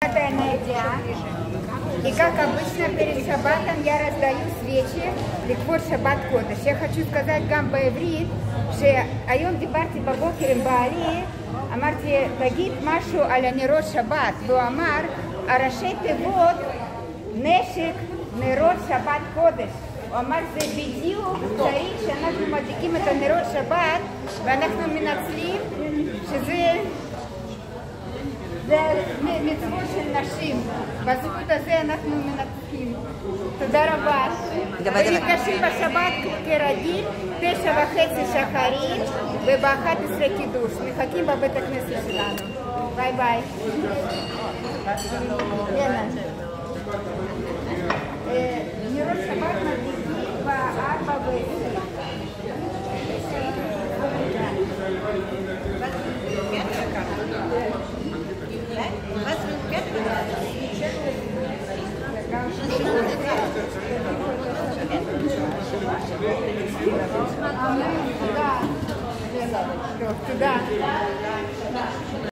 И как обычно перед шаббатом я раздаю свечи לכבוד שבת קודש. Я хочу сказать גם בעברית שהיום דיברתי בבוקר עם בעלי, אמרתי תגיד משהו על הנרות שבת, והוא אמר הראשי תיבות נשק נרות שבת קודש. הוא אמר זה בדיוק צריך שאנחנו מדליקים את הנרות שבת ואנחנו מנצלים שזה זה מצוות של נשים, בזכות הזה אנחנו מנצחים. תודה רבה. ונפגשים בשבת כרגיל, 9:30 שחרית וב-11 קידוש. מחכים בבית הכנסת שלנו. ביי ביי. נרות שבת מדליקים ב-4:20. תודה.